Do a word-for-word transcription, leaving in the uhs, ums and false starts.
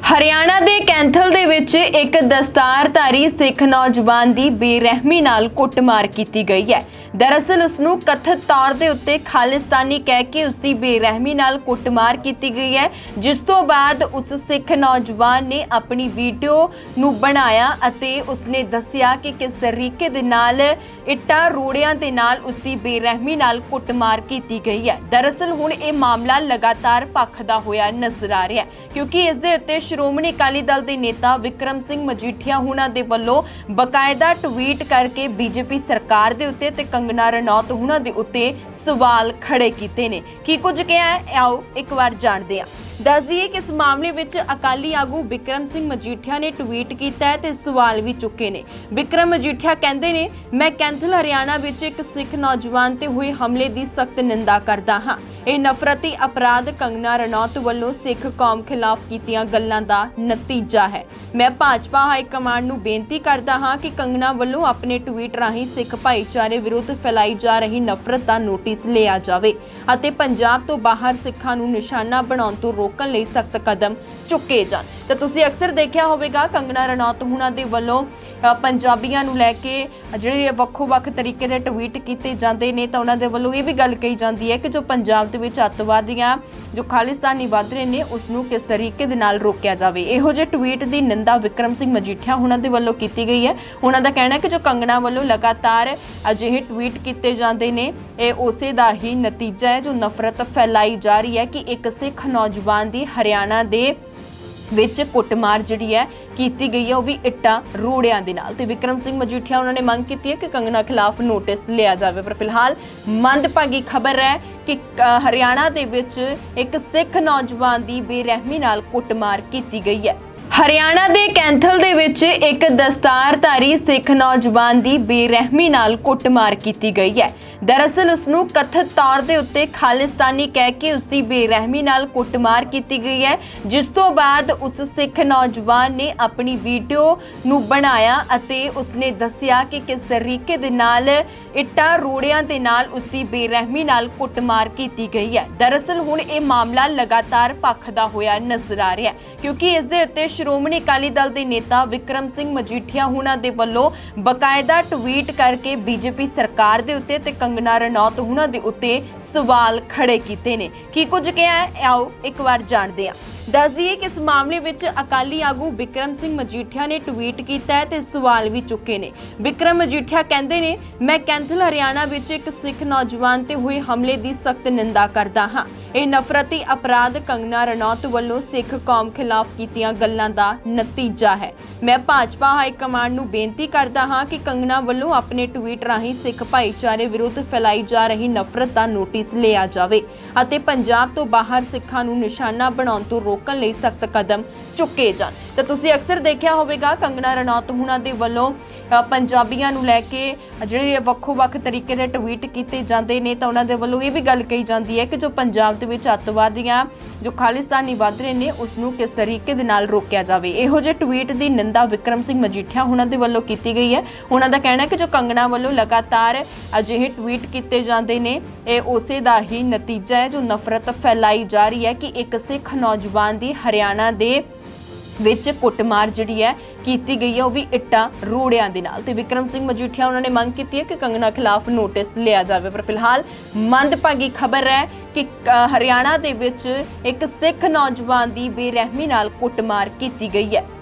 हरियाणा के कैंथल दे विच एक दस्तारधारी सिख नौजवान की बेरहमी नाल कुटमार की गई है। दरअसल उसनू कथित तौर के उत्ते खालिस्तानी कह के उसकी बेरहमी नाल कुटमार की गई है, जिस तो बाद उस सिख नौजवान ने अपनी वीडियो नू बनाया अते उसने दसिया कि किस तरीके दे नाल इट्टा रोड़ियां दे नाल उसकी बेरहमी नाल कुटमार की गई है। दरअसल हुण ये मामला लगातार भखदा होया नजर आ रहा है, क्योंकि इस दे उत्ते श्रोमणी अकाली दल के नेता विक्रम सिंह मजीठिया हुणां दे वल्लों बकायदा ट्वीट करके बीजेपी सरकार दे उत्ते ते कंगना रनौत हुणां दे उत्ते सवाल खड़े कीते ने। की कुछ कहा है, आओ एक बार जानते हैं। दस दिए कि इस मामले विच अकाली आगू विक्रम सिंह मजीठिया ने ट्वीट किया है ते सवाल भी चुके ने। विक्रम मजीठिया कहते ने, मैं कैंथल हरियाणा विच एक सिख नौजवान ते हुए हमले की सख्त निंदा करदा हाँ। यह नफरती अपराध कंगना रनौत वल्लों सिख कौम खिलाफ कीतियां गल्लां दा नतीजा है। मैं भाजपा हाईकमान नूं बेनती करदा हाँ कि कंगना वल्लों अपने ट्वीट राही सिख भाईचारे विरुद्ध फैलाई जा रही नफरत का नोटिस लिया जाए अते पंजाब तो बाहर सिखां नूं निशाना बनाउण तों रोकण लई सख्त कदम चुके जाण। तो तुसीं अक्सर देखिया होवेगा कंगना रनौत हुणां दे वल्लों पंजाबियां नूं लैके जिहड़े वक्खो वक्ख तरीके दे ट्वीट कीते जांदे ने, तां उहनां दे वल्लों ये भी गल कही जांदी है कि जो पंजाब दे विच अतवादियां जो खालिस्तानी वध रहे ने उसनूं किस तरीके दे नाल रोकिया जावे। इहो जिहे ट्वीट दी निंदा विक्रम सिंह मजीठिया हुणां दे वल्लों कीती गई है। उहनां दा कहना है कि जो कंगना वल्लों लगातार अजिहे ट्वीट कीते जांदे ने, इह उसे दा ही नतीजा है जो नफरत फैलाई जा रही है कि एक सिख नौजवान दी हरियाणा दे विच कुटमार जिहड़ी है कीती गई है, वह भी इट्टा रोड़ियां दे नाल। ते विक्रम सिंह मजीठिया उन्होंने मंग की है कि कंगना खिलाफ नोटिस लिया जाए। पर फिलहाल मंदभागी खबर है कि हरियाणा दे विच एक सिख नौजवान की बेरहमी नाल कुटमार की गई है। हरियाणा के कैंथल दे विच एक दस्तारधारी सिख नौजवान की बेरहमी नाल कुटमार की गई है। दरअसल उसनू कथित तौर के उत्ते खालिस्तानी कह के उसकी बेरहमी नाल कुटमार की गई है, जिस तो बाद उस सिख नौजवान ने अपनी वीडियो नू बनाया अते उसने दसिया कि किस तरीके दे नाल इट्टा रोड़ियां दे नाल उसकी बेरहमी नाल कुटमार की गई है। दरअसल हुण ये मामला लगातार भखदा होया नजर आ रहा है, क्योंकि इस दे उत्ते श्रोमणी अकाली दल के नेता विक्रम सिंह मजीठिया हुणां दे वल्लों बकायदा ट्वीट करके बीजेपी सरकार दे उत्ते ते कंगना रनौत हुणां दे उत्ते सवाल खड़े कीते ने। की कुछ कहा है, आओ एक बार जानते हैं। दस दिए कि इस मामले विच अकाली आगू विक्रम सिंह मजीठिया ने ट्वीट किया है ते सवाल भी चुके ने। विक्रम मजीठिया कहते ने, मैं कैंथल हरियाणा विच एक सिख नौजवान ते हुए हमले की सख्त निंदा करदा हाँ। यह नफरती अपराध कंगना रनौत वल्लों सिख कौम खिलाफ कीतियां गल्लां दा नतीजा है। मैं भाजपा हाईकमान नूं बेनती करदा हाँ कि कंगना वल्लों अपने ट्वीट राही सिख भाईचारे विरुद्ध फैलाई जा रही नफरत का नोटिस लिया जाए अते पंजाब तो बाहर सिखां नूं निशाना बनाउण तों रोकण लई सख्त कदम चुके जाण। तो तुसीं अक्सर देखिया होवेगा कंगना रनौत हुणां दे वल्लों पंजाबियां नूं लैके जिहड़े वक्खो वक्ख तरीके दे ट्वीट कीते जांदे ने, तां उहनां दे वल्लों ये भी गल कही जांदी है कि जो पंजाब दे विच अतवादियां जो खालिस्तानी वध रहे ने उसनूं किस तरीके दे नाल रोकिया जावे। इहो जिहे ट्वीट दी निंदा विक्रम सिंह मजीठिया हुणां दे वल्लों कीती गई है। उहनां दा कहना है कि जो कंगना वल्लों लगातार अजिहे ट्वीट कीते जांदे ने, इह उसे दा ही नतीजा है जो नफरत फैलाई जा रही है कि एक सिख नौजवान की हरियाणा दे विच कुटमार जिहड़ी है कीती गई है, वह भी इट्टा रोड़ियां दे नाल। ते विक्रम सिंह मजीठिया उन्होंने मंग की है कि कंगना खिलाफ नोटिस लिया जाए। पर फिलहाल मंदभागी खबर है कि हरियाणा दे विच एक सिख नौजवान की बेरहमी नाल कुटमार की गई है।